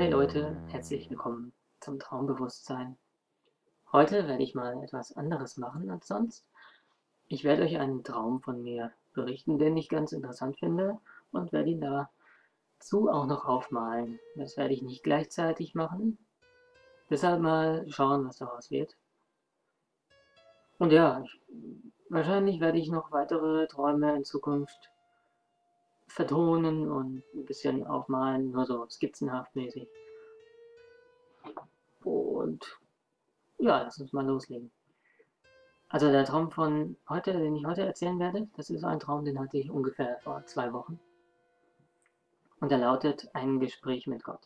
Hey Leute, herzlich willkommen zum Traumbewusstsein. Heute werde ich mal etwas anderes machen als sonst. Ich werde euch einen Traum von mir berichten, den ich ganz interessant finde und werde ihn dazu auch noch aufmalen. Das werde ich nicht gleichzeitig machen, deshalb mal schauen, was daraus wird. Und ja, wahrscheinlich werde ich noch weitere Träume in Zukunft vertonen und ein bisschen aufmalen, nur so skizzenhaft mäßig. Und ja, lass uns mal loslegen. Also der Traum von heute, den ich heute erzählen werde, das ist ein Traum, den hatte ich ungefähr vor 2 Wochen. Und er lautet ein Gespräch mit Gott.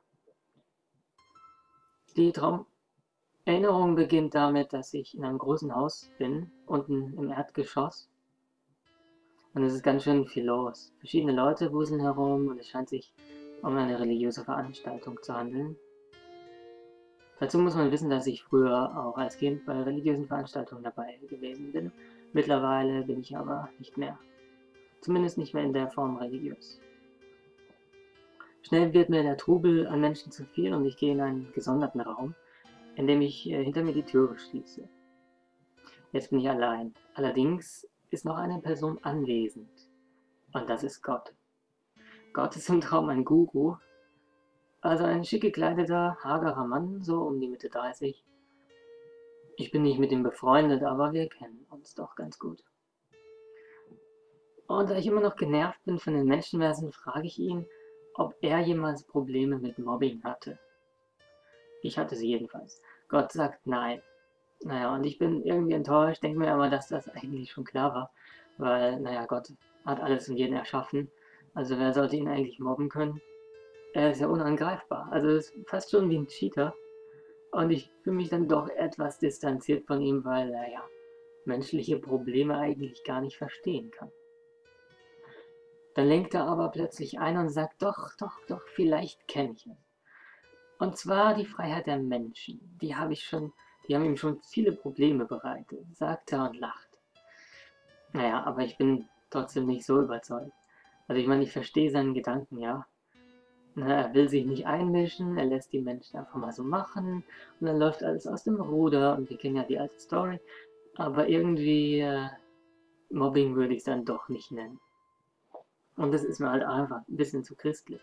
Die Traumerinnerung beginnt damit, dass ich in einem großen Haus bin, unten im Erdgeschoss. Und es ist ganz schön viel los. Verschiedene Leute wuseln herum und es scheint sich um eine religiöse Veranstaltung zu handeln. Dazu muss man wissen, dass ich früher auch als Kind bei religiösen Veranstaltungen dabei gewesen bin. Mittlerweile bin ich aber nicht mehr. Zumindest nicht mehr in der Form religiös. Schnell wird mir der Trubel an Menschen zu viel und ich gehe in einen gesonderten Raum, in dem ich hinter mir die Türe schließe. Jetzt bin ich allein. Allerdings ist noch eine Person anwesend. Und das ist Gott. Gott ist im Traum ein Guru, also ein schick gekleideter, hagerer Mann, so um die Mitte 30. Ich bin nicht mit ihm befreundet, aber wir kennen uns doch ganz gut. Und da ich immer noch genervt bin von den Menschenmassen, frage ich ihn, ob er jemals Probleme mit Mobbing hatte. Ich hatte sie jedenfalls. Gott sagt nein. Naja, und ich bin irgendwie enttäuscht, denke mir aber, dass das eigentlich schon klar war, weil, naja, Gott hat alles und jeden erschaffen, also wer sollte ihn eigentlich mobben können? Er ist ja unangreifbar, also ist fast schon wie ein Cheater. Und ich fühle mich dann doch etwas distanziert von ihm, weil er ja menschliche Probleme eigentlich gar nicht verstehen kann. Dann lenkt er aber plötzlich ein und sagt, doch, vielleicht kenne ich es. Und zwar die Freiheit der Menschen. Die haben ihm schon viele Probleme bereitet, sagt er und lacht. Naja, aber ich bin trotzdem nicht so überzeugt. Also ich meine, ich verstehe seinen Gedanken, ja. Na, er will sich nicht einmischen, er lässt die Menschen einfach mal so machen und dann läuft alles aus dem Ruder und wir kennen ja die alte Story. Aber irgendwie Mobbing würde ich es dann doch nicht nennen. Und das ist mir halt einfach ein bisschen zu christlich.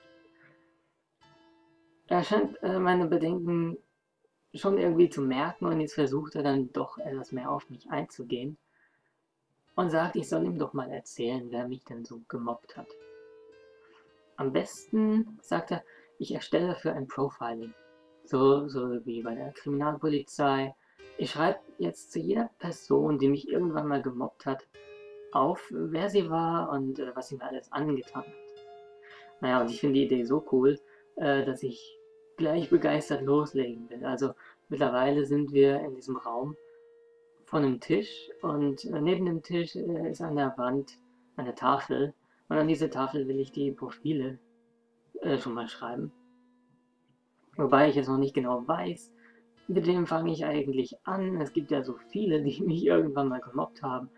Er scheint meine Bedenken schon irgendwie zu merken und jetzt versucht er dann doch etwas mehr auf mich einzugehen und sagt, ich soll ihm doch mal erzählen, wer mich denn so gemobbt hat. Am besten, sagt er, ich erstelle dafür ein Profiling. So wie bei der Kriminalpolizei. Ich schreibe jetzt zu jeder Person, die mich irgendwann mal gemobbt hat, auf, wer sie war und was sie mir alles angetan hat. Naja, und ich finde die Idee so cool, dass ich gleich begeistert loslegen will. Also mittlerweile sind wir in diesem Raum von einem Tisch und neben dem Tisch ist an der Wand eine Tafel und an diese Tafel will ich die Profile schon mal schreiben. Wobei ich jetzt noch nicht genau weiß, mit wem fange ich eigentlich an. Es gibt ja so viele, die mich irgendwann mal gemobbt haben.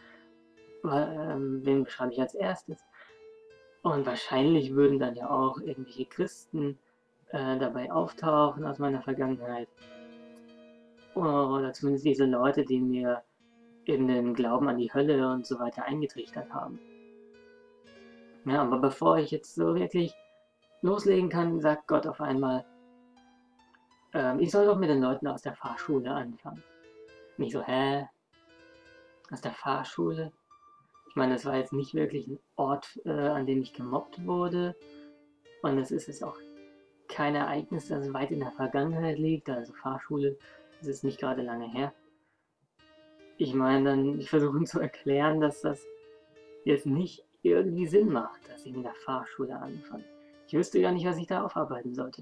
Wen beschreibe ich als erstes? Und wahrscheinlich würden dann ja auch irgendwelche Christen dabei auftauchen aus meiner Vergangenheit. Oder zumindest diese Leute, die mir in den Glauben an die Hölle und so weiter eingetrichtert haben. Ja, aber bevor ich jetzt so wirklich loslegen kann, sagt Gott auf einmal, ich soll doch mit den Leuten aus der Fahrschule anfangen. Und ich so, hä? Aus der Fahrschule? Ich meine, das war jetzt nicht wirklich ein Ort, an dem ich gemobbt wurde. Und es ist jetzt auch kein Ereignis, das weit in der Vergangenheit liegt. Also Fahrschule, das ist nicht gerade lange her. Ich meine, ich versuche zu erklären, dass das jetzt nicht irgendwie Sinn macht, dass ich in der Fahrschule anfange. Ich wüsste gar nicht, was ich da aufarbeiten sollte.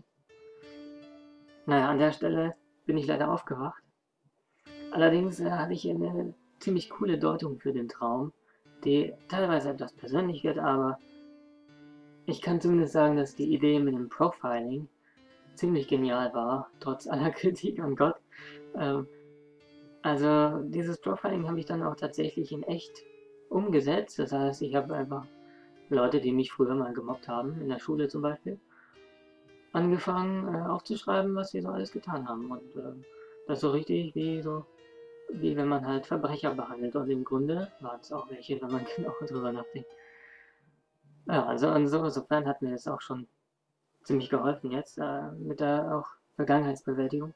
Naja, an der Stelle bin ich leider aufgewacht. Allerdings hatte ich eine ziemlich coole Deutung für den Traum, die teilweise etwas persönlich wird, aber ich kann zumindest sagen, dass die Idee mit dem Profiling ziemlich genial war, trotz aller Kritik an Gott. Ähm, also dieses Profiling habe ich dann auch tatsächlich in echt umgesetzt. Das heißt, ich habe einfach Leute, die mich früher mal gemobbt haben, in der Schule zum Beispiel, angefangen aufzuschreiben, was wir so alles getan haben. Und das so richtig wie wenn man halt Verbrecher behandelt. Und im Grunde waren es auch welche, wenn man genau drüber nachdenkt. Ja, also insofern hat mir das auch schon ziemlich geholfen jetzt mit der auch Vergangenheitsbewältigung.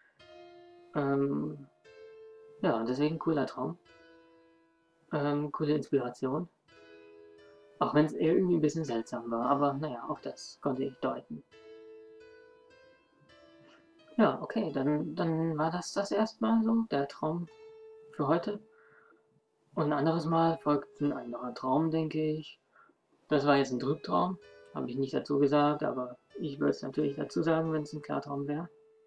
Ähm, ja, und deswegen cooler Traum. Coole Inspiration. Auch wenn es irgendwie ein bisschen seltsam war, aber naja, auch das konnte ich deuten. Ja, okay, dann war das erstmal so, der Traum für heute. Und ein anderes Mal folgt ein anderer Traum, denke ich. Das war jetzt ein Trübtraum, habe ich nicht dazu gesagt, aber ich würde es natürlich dazu sagen, wenn es ein Klartraum wäre.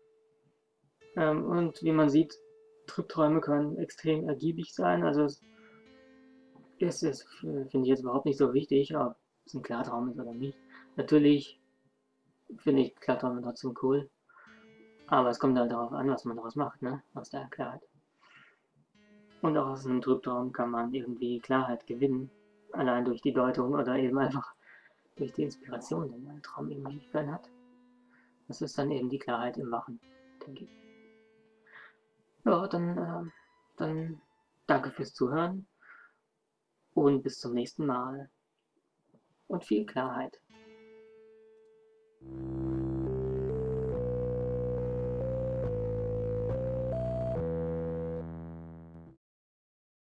Und wie man sieht, Trübträume können extrem ergiebig sein. Also es finde ich jetzt überhaupt nicht so wichtig, ob es ein Klartraum ist oder nicht. Natürlich finde ich Klarträume trotzdem cool, aber es kommt halt darauf an, was man daraus macht, ne? Aus der Klarheit. Und auch aus einem Trübtraum kann man irgendwie Klarheit gewinnen, allein durch die Deutung oder eben einfach durch die Inspiration, die ein Traum irgendwie für einen hat. Das ist dann eben die Klarheit im Wachen, denke ich. Ja, dann danke fürs Zuhören und bis zum nächsten Mal und viel Klarheit.